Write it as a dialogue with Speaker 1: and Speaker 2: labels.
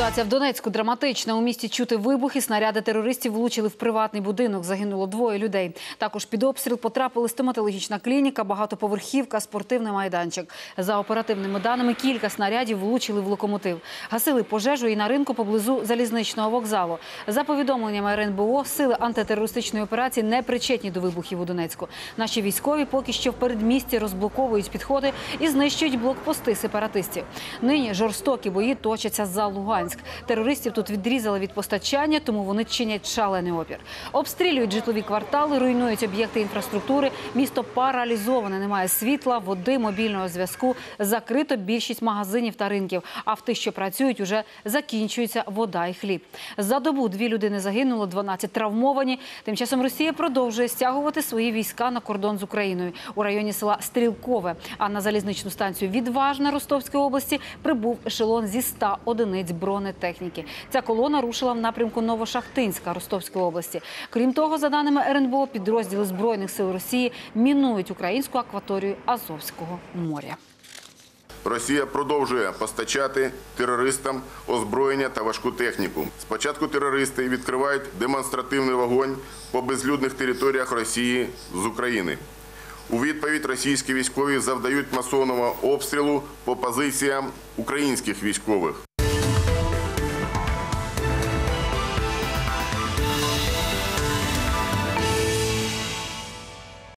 Speaker 1: Ситуація в Донецьку драматична. У місті чути вибухи, снаряди терористів влучили в приватний будинок. Загинуло 2 людей. Також під обстріл потрапили стоматологічна клініка, багатоповерхівка, спортивний майданчик. За оперативними даними, кілька снарядів влучили в локомотив. Гасили пожежу і на ринку поблизу залізничного вокзалу. За повідомленнями РНБО, сили антитерористичної операції не причетні до вибухів у Донецьку. Наші військові поки що в передмісті розблоковують підходи і знищують блокпости сепаратистів. Нині жорстокі бої точаться за Луганськ. Терористів тут відрізали від постачання, тому вони чинять шалений опір. Обстрілюють житлові квартали, руйнують об'єкти інфраструктури. Місто паралізоване, немає світла, води, мобільного зв'язку. Закрито більшість магазинів та ринків. А в тих, що працюють, уже закінчується вода і хліб. За добу 2 людини загинуло, 12 травмовані. Тим часом Росія продовжує стягувати свої війська на кордон з Україною. У районі села Стрілкове, а на залізничну станцію Відважна Ростовської області прибув ешелон зі 100 одиниць бронетехніки. Ця колона рушила в напрямку Новошахтинська Ростовської області. Крім того, за даними РНБО, підрозділи Збройних сил Росії мінують українську акваторію Азовського моря.
Speaker 2: Росія продовжує постачати терористам озброєння та важку техніку. Спочатку терористи відкривають демонстративний вогонь по безлюдних територіях Росії з України. У відповідь російські військові завдають масованого обстрілу по позиціям українських військових.